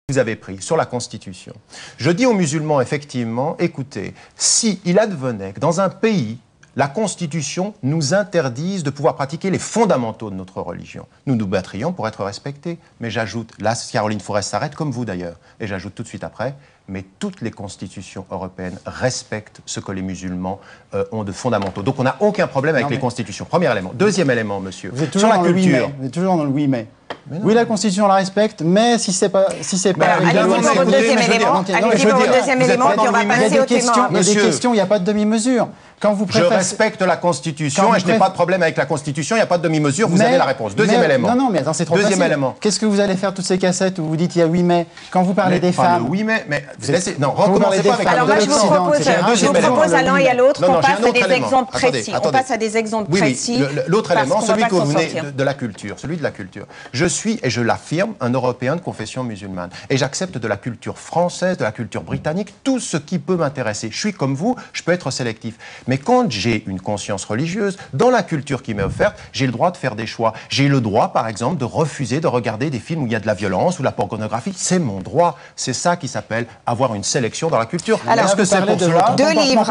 Vous avez pris sur la Constitution. Je dis aux musulmans, effectivement, écoutez, si il advenait que dans un pays, la Constitution nous interdise de pouvoir pratiquer les fondamentaux de notre religion, nous nous battrions pour être respectés. Mais j'ajoute, là, Caroline Fourest s'arrête comme vous d'ailleurs, et j'ajoute tout de suite après, mais toutes les constitutions européennes respectent ce que les musulmans ont de fondamentaux. Donc on n'a aucun problème avec les constitutions. Premier élément. Deuxième élément, monsieur, vous êtes toujours sur la culture. Vous êtes toujours dans le oui mais. Oui, la Constitution la respecte, mais si c'est pas, allez-y pour votre deuxième élément. Allez-y pour votre deuxième élément, puis on va passer au témoin. Il y a des questions, il n'y a pas de demi-mesure. Quand vous Je respecte la Constitution et je n'ai pas de problème avec la Constitution, il n'y a pas de demi-mesure, vous avez la réponse. Deuxième élément. Non, mais attends, c'est trop facile. Élément. Qu'est-ce que vous allez faire toutes ces cassettes où vous dites il y a oui mais, quand vous parlez des femmes. Oui mais, non, recommencez pas avec alors moi je vous propose à l'un et à l'autre qu'on passe à des exemples précis. On passe à des exemples précis. L'autre élément, celui que vous venez de la culture, celui de la culture. Je suis, et je l'affirme, un Européen de confession musulmane. Et j'accepte de la culture française, de la culture britannique, tout ce qui peut m'intéresser. Je suis comme vous, je peux être sélectif. Mais quand j'ai une conscience religieuse, dans la culture qui m'est offerte, j'ai le droit de faire des choix. J'ai le droit, par exemple, de refuser de regarder des films où il y a de la violence ou de la pornographie. C'est mon droit. C'est ça qui s'appelle avoir une sélection dans la culture. Alors, est-ce que c'est pour cela deux livres,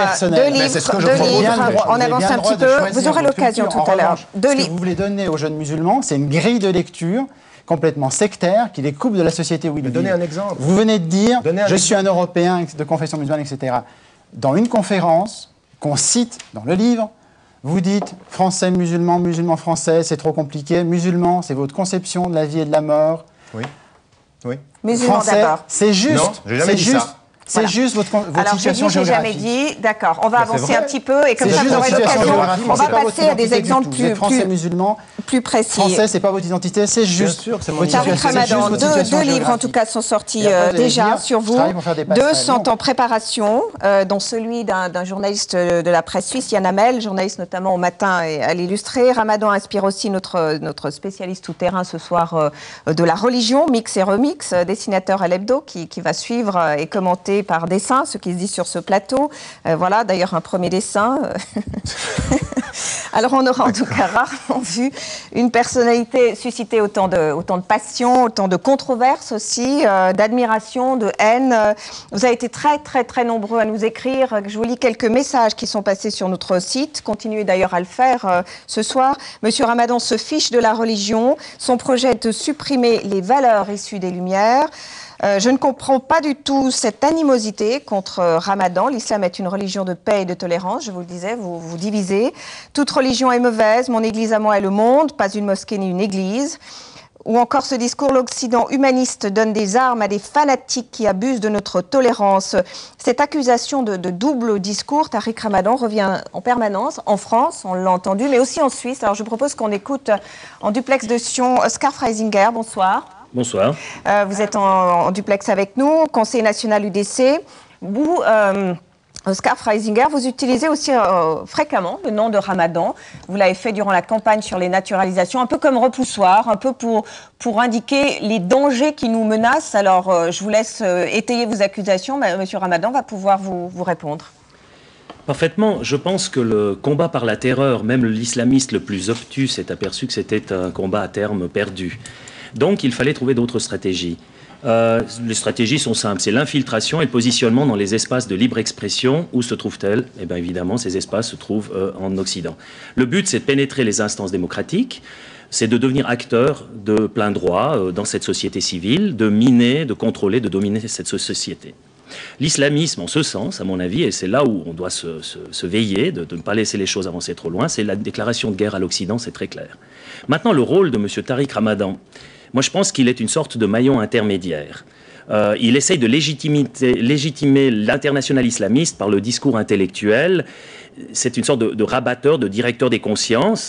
on avance un petit peu. Vous aurez l'occasion tout à l'heure. Ce que vous voulez donner aux jeunes musulmans, c'est une grille de lecture complètement sectaire, qui les coupe de la société où ils vivent. Donnez un exemple. Vous venez de dire, je suis un Européen de confession musulmane, etc. Dans une conférence qu'on cite dans le livre, vous dites français, musulman, musulman, français, c'est trop compliqué. Musulman, c'est votre conception de la vie et de la mort. Oui. Oui. Musulman d'abord. C'est juste. Non, j'ai jamais dit ça. C'est juste votre situation géographique. Alors, j'ai jamais dit, d'accord, on va avancer un petit peu et comme ça, vous aurez l'occasion, on va passer à des exemples plus précis. Français, c'est pas votre identité, c'est juste. Bien sûr, c'est votre Tariq Ramadan, deux livres en tout cas sont sortis déjà sur vous. Deux sont en préparation, dont celui d'un journaliste de la presse suisse, Yann Hamel, journaliste notamment au Matin et à l'Illustré. Ramadan inspire aussi notre spécialiste tout-terrain ce soir de la religion, Mix et Remix, dessinateur à l'Hebdo, qui va suivre et commenter par dessin, ce qui se dit sur ce plateau. Voilà, d'ailleurs, un premier dessin. Alors, on aura en tout cas rarement vu une personnalité susciter autant de passion, autant de controverses aussi, d'admiration, de haine. Vous avez été très, très, très nombreux à nous écrire. Je vous lis quelques messages qui sont passés sur notre site. Continuez d'ailleurs à le faire ce soir. Monsieur Ramadan se fiche de la religion. Son projet est de supprimer les valeurs issues des Lumières. Je ne comprends pas du tout cette animosité contre Ramadan. L'islam est une religion de paix et de tolérance, je vous le disais, vous divisez. Toute religion est mauvaise, mon église à moi est le monde, pas une mosquée ni une église. Ou encore ce discours, l'Occident humaniste donne des armes à des fanatiques qui abusent de notre tolérance. Cette accusation de double discours, Tariq Ramadan revient en permanence en France, on l'a entendu, mais aussi en Suisse. Alors je propose qu'on écoute en duplex de Sion Oscar Freisinger. Bonsoir. Bonsoir. Vous êtes en duplex avec nous, conseiller national UDC. Vous, Oscar Freisinger, vous utilisez aussi fréquemment le nom de Ramadan. Vous l'avez fait durant la campagne sur les naturalisations, un peu comme repoussoir, un peu pour indiquer les dangers qui nous menacent. Alors, je vous laisse étayer vos accusations. Monsieur Ramadan va pouvoir vous répondre. Parfaitement. Je pense que le combat par la terreur, même l'islamiste le plus obtus s'est aperçu que c'était un combat à terme perdu. Donc, il fallait trouver d'autres stratégies. Les stratégies sont simples. C'est l'infiltration et le positionnement dans les espaces de libre expression. Où se trouvent-elles? Eh bien, évidemment, ces espaces se trouvent en Occident. Le but, c'est de pénétrer les instances démocratiques. C'est de devenir acteur de plein droit dans cette société civile, de miner, de contrôler, de dominer cette société. L'islamisme, en ce sens, à mon avis, et c'est là où on doit se veiller, de ne pas laisser les choses avancer trop loin, c'est la déclaration de guerre à l'Occident, c'est très clair. Maintenant, le rôle de M. Tariq Ramadan, moi je pense qu'il est une sorte de maillon intermédiaire. Il essaye de légitimer l'international islamiste par le discours intellectuel. C'est une sorte de rabatteur, de directeur des consciences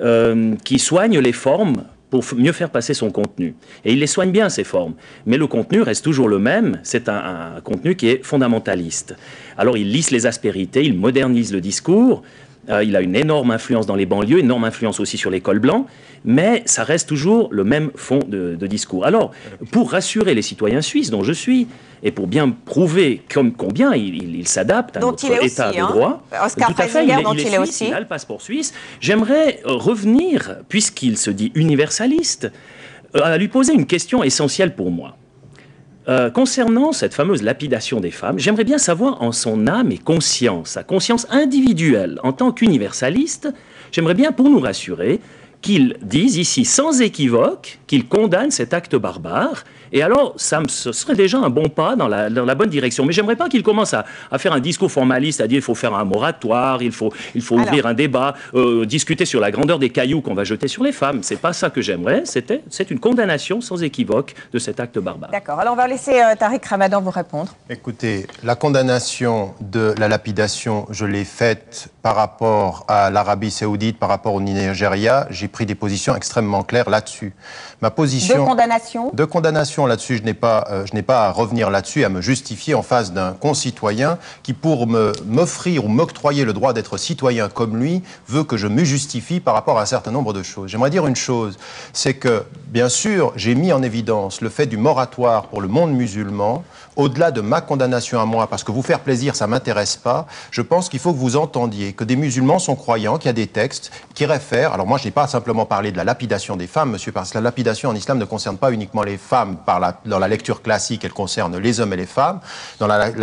qui soigne les formes pour mieux faire passer son contenu. Et il les soigne bien, ces formes. Mais le contenu reste toujours le même. C'est un contenu qui est fondamentaliste. Alors il lisse les aspérités, il modernise le discours. Il a une énorme influence dans les banlieues, énorme influence aussi sur les cols blancs, mais ça reste toujours le même fond de discours. Alors, pour rassurer les citoyens suisses, dont je suis, et pour bien prouver combien il s'adapte à notre état de droit, Oscar Freisinger, dont il est aussi, il a le passeport suisse, j'aimerais revenir, puisqu'il se dit universaliste, à lui poser une question essentielle pour moi. concernant cette fameuse lapidation des femmes, j'aimerais bien savoir en son âme et conscience, sa conscience individuelle en tant qu'universaliste, j'aimerais bien pour nous rassurer qu'il dise ici sans équivoque qu'il condamne cet acte barbare. Et alors, ce serait déjà un bon pas dans la bonne direction. Mais j'aimerais pas qu'il commence à faire un discours formaliste, à dire il faut faire un moratoire, il faut ouvrir un débat, discuter sur la grandeur des cailloux qu'on va jeter sur les femmes. C'est pas ça que j'aimerais. C'est une condamnation sans équivoque de cet acte barbare. D'accord. Alors on va laisser Tariq Ramadan vous répondre. Écoutez, la condamnation de la lapidation, je l'ai faite par rapport à l'Arabie Saoudite, par rapport au Nigeria. J'ai pris des positions extrêmement claires là-dessus. Ma position de condamnation là-dessus, je n'ai pas à revenir là-dessus, à me justifier en face d'un concitoyen qui, pour m'offrir ou m'octroyer le droit d'être citoyen comme lui, veut que je me justifie par rapport à un certain nombre de choses. J'aimerais dire une chose, c'est que, bien sûr, j'ai mis en évidence le fait du moratoire pour le monde musulman, au-delà de ma condamnation à moi, parce que vous faire plaisir, ça ne m'intéresse pas. Je pense qu'il faut que vous entendiez que des musulmans sont croyants, qu'il y a des textes qui réfèrent. Alors moi, je n'ai pas simplement parlé de la lapidation des femmes, monsieur, parce que la lapidation en islam ne concerne pas uniquement les femmes dans la lecture classique, elle concerne les hommes et les femmes. Dans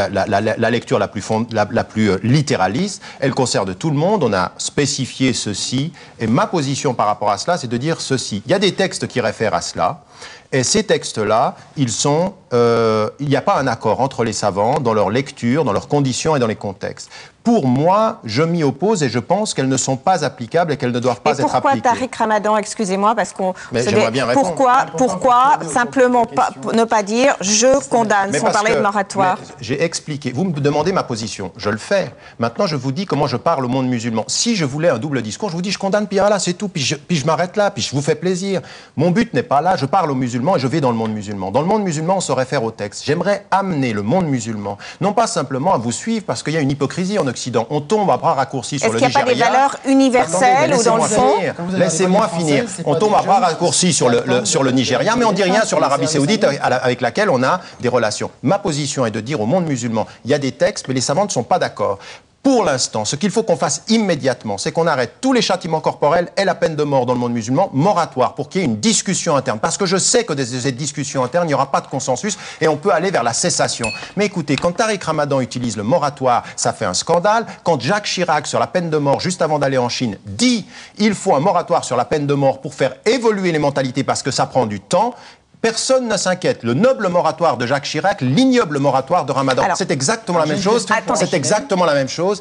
la lecture la plus littéraliste, elle concerne tout le monde. On a spécifié ceci. Et ma position par rapport à cela, c'est de dire ceci. Il y a des textes qui réfèrent à cela. Et ces textes-là, il n'y a pas un accord entre les savants dans leur lecture, dans leurs conditions et dans les contextes. Pour moi, je m'y oppose et je pense qu'elles ne sont pas applicables et qu'elles ne doivent pas être appliquées. Pourquoi, Tariq Ramadan, excusez-moi, parce qu'on... J'aimerais bien répondre. Pourquoi simplement ne pas dire « je condamne » sans parler de moratoire? J'ai expliqué. Vous me demandez ma position. Je le fais. Maintenant, je vous dis comment je parle au monde musulman. Si je voulais un double discours, je vous dis je condamne, puis là, c'est tout. Puis je m'arrête là, puis je vous fais plaisir. Mon but n'est pas là. Je parle aux musulmans et je vais dans le monde musulman. Dans le monde musulman, on se réfère au texte. J'aimerais amener le monde musulman, non pas simplement à vous suivre, parce qu'il y a une hypocrisie en Occident. On tombe à bras raccourcis sur le Nigeria. Est-ce qu'il n'y a pas des valeurs universelles ou dans le fond? Laissez-moi finir. On tombe à bras raccourcis sur le Nigeria, mais on ne dit rien sur l'Arabie Saoudite avec laquelle on a des relations. Ma position est de dire au monde musulman, il y a des textes, mais les savants ne sont pas d'accord. Pour l'instant, ce qu'il faut qu'on fasse immédiatement, c'est qu'on arrête tous les châtiments corporels et la peine de mort dans le monde musulman, moratoire, pour qu'il y ait une discussion interne. Parce que je sais que de cette discussion interne, il n'y aura pas de consensus et on peut aller vers la cessation. Mais écoutez, quand Tariq Ramadan utilise le moratoire, ça fait un scandale. Quand Jacques Chirac, sur la peine de mort, juste avant d'aller en Chine, dit il faut un moratoire sur la peine de mort pour faire évoluer les mentalités parce que ça prend du temps, personne ne s'inquiète. Le noble moratoire de Jacques Chirac, l'ignoble moratoire de Ramadan. C'est exactement la même chose. C'est exactement la même chose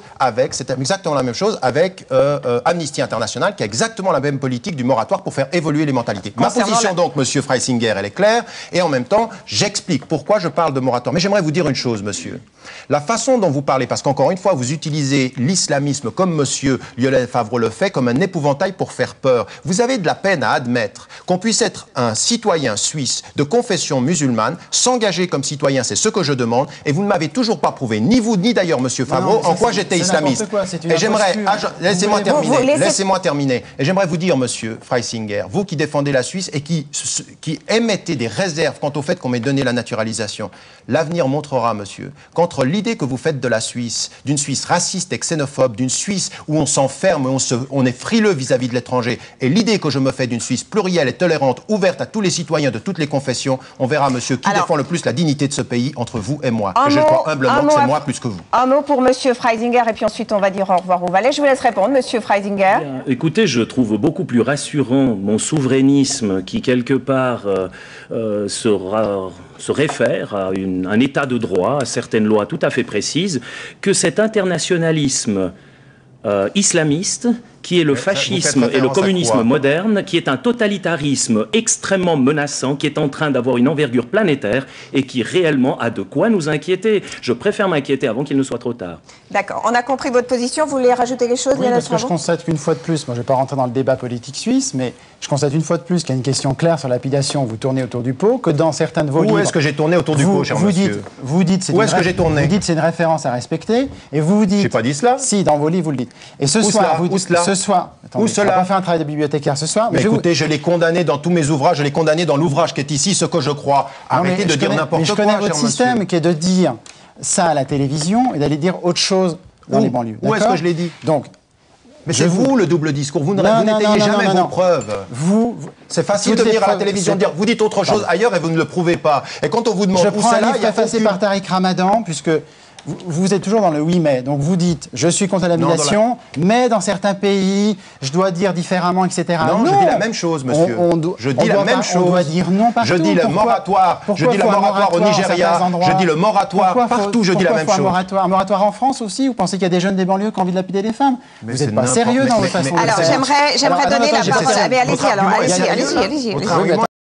avec Amnesty International, qui a exactement la même politique du moratoire pour faire évoluer les mentalités. Ma position donc, monsieur Freisinger, elle est claire. Et en même temps, j'explique pourquoi je parle de moratoire. Mais j'aimerais vous dire une chose, monsieur. La façon dont vous parlez, parce qu'encore une fois, vous utilisez l'islamisme comme monsieur Lionel Favreau le fait, comme un épouvantail pour faire peur. Vous avez de la peine à admettre qu'on puisse être un citoyen suisse de confession musulmane, s'engager comme citoyen, c'est ce que je demande, et vous ne m'avez toujours pas prouvé, ni vous, ni d'ailleurs monsieur Favreau, en quoi j'étais islamiste. Et j'aimerais, laissez-moi terminer, et j'aimerais vous dire, monsieur Freisinger, vous qui défendez la Suisse et qui émettez des réserves quant au fait qu'on m'ait donné la naturalisation, l'avenir montrera, monsieur, qu'entre l'idée que vous faites de la Suisse, d'une Suisse raciste et xénophobe, d'une Suisse où on s'enferme, on est frileux vis-à-vis de l'étranger, et l'idée que je me fais d'une Suisse plurielle et tolérante, ouverte à tous les citoyens de toutes les confessions, on verra, monsieur, qui défend le plus la dignité de ce pays entre vous et moi. Et je crois humblement que c'est moi plus que vous. Un mot pour monsieur Freisinger, et puis ensuite on va dire au revoir au Valais. Je vous laisse répondre, monsieur Freisinger. Bien, écoutez, je trouve beaucoup plus rassurant mon souverainisme qui, quelque part, se réfère à un état de droit, à certaines lois tout à fait précises, que cet internationalisme islamiste, qui est le fascisme et le communisme moderne, qui est un totalitarisme extrêmement menaçant, qui est en train d'avoir une envergure planétaire et qui réellement a de quoi nous inquiéter. Je préfère m'inquiéter avant qu'il ne soit trop tard. D'accord. On a compris votre position. Vous voulez rajouter quelque chose? Oui, parce que je constate qu'une fois de plus, moi je ne vais pas rentrer dans le débat politique suisse, mais je constate une fois de plus qu'il y a une question claire sur la lapidation, vous tournez autour du pot, que dans certains de vos livres... Où est-ce que j'ai tourné autour du pot, cher monsieur? Vous dites où est-ce que j'ai tourné? Vous dites c'est une référence à respecter, et vous dites... J'ai pas dit cela. Si, dans vos livres, vous le dites. Et ce soir, vous dites... Ce soir... Attendez, on n'a pas fait un travail de bibliothécaire ce soir. Mais écoutez, je l'ai condamné dans tous mes ouvrages, je l'ai condamné dans l'ouvrage qui est ici, ce que je crois. Arrêtez de dire n'importe quoi, je connais votre système qui est de dire ça à la télévision et d'aller dire autre chose dans les banlieues. Où est-ce que je l'ai dit? Donc, Mais c'est vous le double discours. Vous n'étayez jamais vos preuves. C'est facile de venir à la télévision dire vous dites autre chose ailleurs et vous ne le prouvez pas. Et quand on vous demande où c'est là, il y a préfacé par Tariq Ramadan, puisque vous êtes toujours dans le oui mais. Donc vous dites je suis contre la labellisation, mais dans certains pays, je dois dire différemment, etc. Non, je dis la même chose, monsieur. Je dis la même chose. On doit dire non partout. Je dis le moratoire. Je dis le moratoire au Nigeria. Je dis le moratoire partout. Je dis la même chose. Un moratoire en France aussi. Vous pensez qu'il y a des jeunes des banlieues qui ont envie de lapider les femmes? Vous n'êtes pas sérieux dans votre façon de faire. Alors j'aimerais donner la parole. Allez-y, allez-y.